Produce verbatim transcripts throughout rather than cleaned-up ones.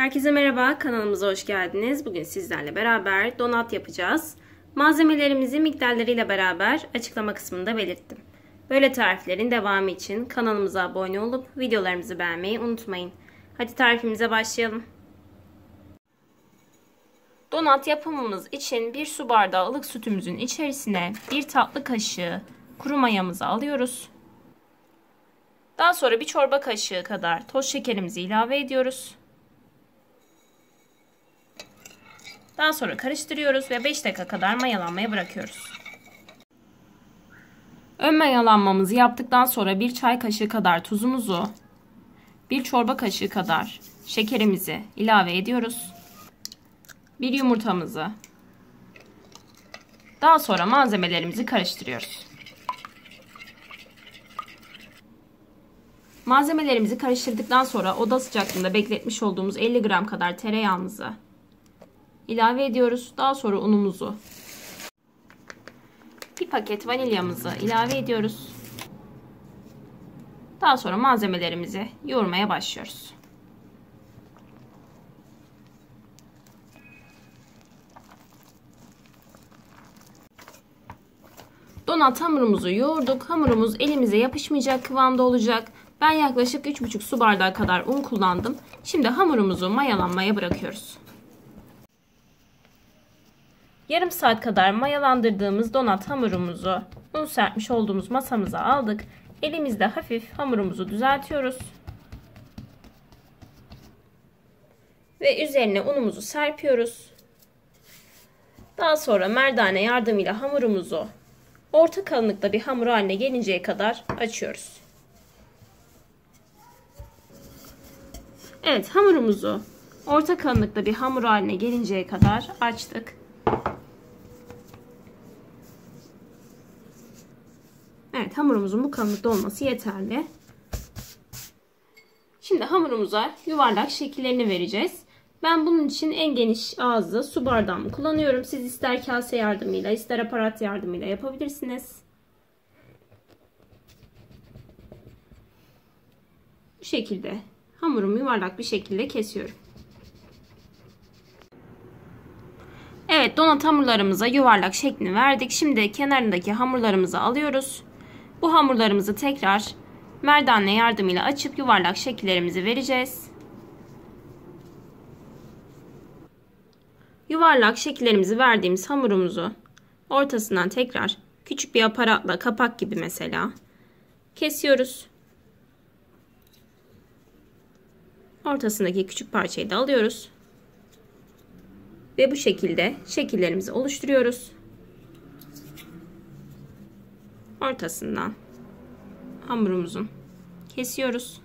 Herkese merhaba, kanalımıza hoş geldiniz. Bugün sizlerle beraber donat yapacağız. Malzemelerimizi miktarlarıyla beraber açıklama kısmında belirttim. Böyle tariflerin devamı için kanalımıza abone olup videolarımızı beğenmeyi unutmayın. Hadi tarifimize başlayalım. Donat yapımımız için bir su bardağı ılık sütümüzün içerisine bir tatlı kaşığı kuru mayamızı alıyoruz. Daha sonra bir çorba kaşığı kadar toz şekerimizi ilave ediyoruz. Daha sonra karıştırıyoruz ve beş dakika kadar mayalanmaya bırakıyoruz. Ön mayalanmamızı yaptıktan sonra bir çay kaşığı kadar tuzumuzu, bir çorba kaşığı kadar şekerimizi ilave ediyoruz. Bir yumurtamızı. Daha sonra malzemelerimizi karıştırıyoruz. Malzemelerimizi karıştırdıktan sonra oda sıcaklığında bekletmiş olduğumuz elli gram kadar tereyağımızı ilave ediyoruz. Daha sonra unumuzu, bir paket vanilyamızı ilave ediyoruz. Daha sonra malzemelerimizi yoğurmaya başlıyoruz. Donat hamurumuzu yoğurduk. Hamurumuz elimize yapışmayacak kıvamda olacak. Ben yaklaşık üç buçuk su bardağı kadar un kullandım. Şimdi hamurumuzu mayalanmaya bırakıyoruz. Yarım saat kadar mayalandırdığımız donat hamurumuzu un serpmiş olduğumuz masamıza aldık. Elimizde hafif hamurumuzu düzeltiyoruz. Ve üzerine unumuzu serpiyoruz. Daha sonra merdane yardımıyla hamurumuzu orta kalınlıkta bir hamur haline gelinceye kadar açıyoruz. Evet, hamurumuzu orta kalınlıkta bir hamur haline gelinceye kadar açtık. Evet, hamurumuzun bu kalınlıkta olması yeterli. Şimdi hamurumuza yuvarlak şekillerini vereceğiz. Ben bunun için en geniş ağızlı su bardağımı kullanıyorum. Siz ister kase yardımıyla, ister aparat yardımıyla yapabilirsiniz. Bu şekilde hamurumu yuvarlak bir şekilde kesiyorum. Evet, donat hamurlarımıza yuvarlak şeklini verdik. Şimdi kenarındaki hamurlarımızı alıyoruz. Bu hamurlarımızı tekrar merdane yardımıyla açıp yuvarlak şekillerimizi vereceğiz. Yuvarlak şekillerimizi verdiğimiz hamurumuzu ortasından tekrar küçük bir aparatla, kapak gibi mesela, kesiyoruz. Ortasındaki küçük parçayı da alıyoruz. Ve bu şekilde şekillerimizi oluşturuyoruz. Ortasından hamurumuzun kesiyoruz.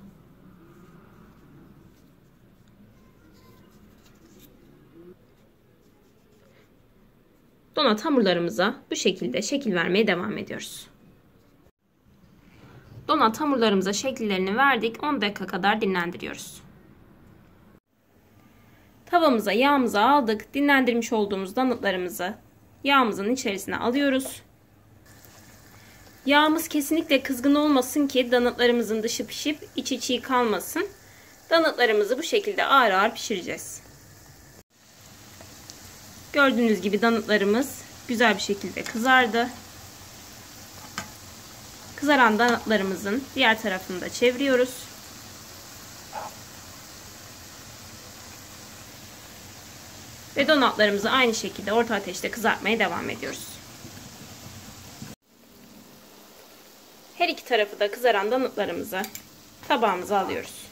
Donat hamurlarımıza bu şekilde şekil vermeye devam ediyoruz. Donat hamurlarımıza şekillerini verdik. on dakika kadar dinlendiriyoruz. Tavamıza yağımızı aldık. Dinlendirmiş olduğumuz donatlarımızı yağımızın içerisine alıyoruz. Yağımız kesinlikle kızgın olmasın ki donatlarımızın dışı pişip içi çiğ kalmasın. Donatlarımızı bu şekilde ağır ağır pişireceğiz. Gördüğünüz gibi donatlarımız güzel bir şekilde kızardı. Kızaran donatlarımızın diğer tarafını da çeviriyoruz. Ve donatlarımızı aynı şekilde orta ateşte kızartmaya devam ediyoruz. Her iki tarafı da kızaran donatlarımızı tabağımıza alıyoruz.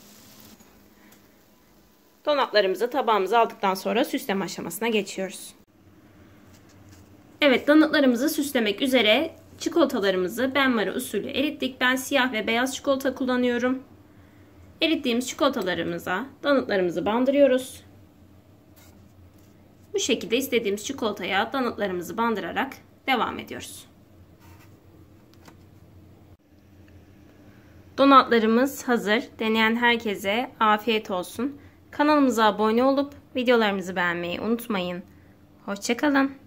Donatlarımızı tabağımıza aldıktan sonra süsleme aşamasına geçiyoruz. Evet, donatlarımızı süslemek üzere çikolatalarımızı benmari usulü erittik. Ben siyah ve beyaz çikolata kullanıyorum. Erittiğimiz çikolatalarımıza donatlarımızı bandırıyoruz. Bu şekilde istediğimiz çikolataya donatlarımızı bandırarak devam ediyoruz. Donatlarımız hazır. Deneyen herkese afiyet olsun. Kanalımıza abone olup videolarımızı beğenmeyi unutmayın. Hoşça kalın.